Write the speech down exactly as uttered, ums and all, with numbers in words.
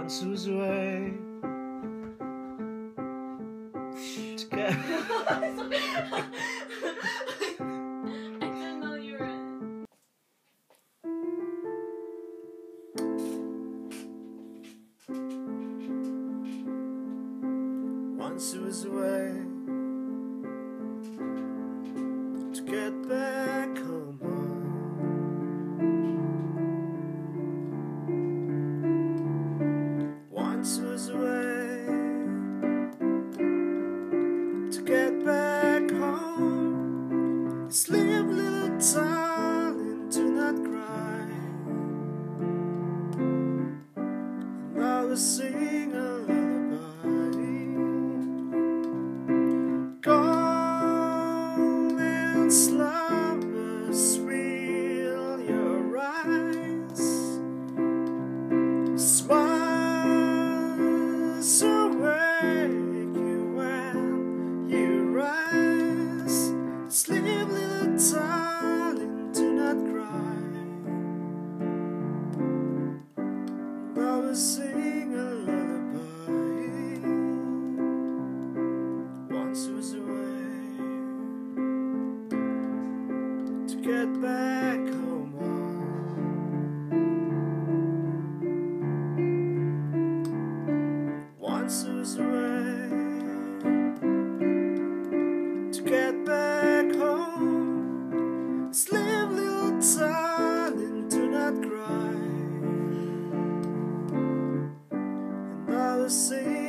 once was away to get I didn't know you were in once it was away to get back home. Once was away to get back home. Sleep, little darling, do not cry. And I will sing a lullaby. Golden slumbers fill your eyes. Smile so wake you when you rise. Sleep, little darling, do not cry. I will sing a lullaby. Once was away to get back home. Once was away to get back home. Sleep, little darling, do not cry. And I will sing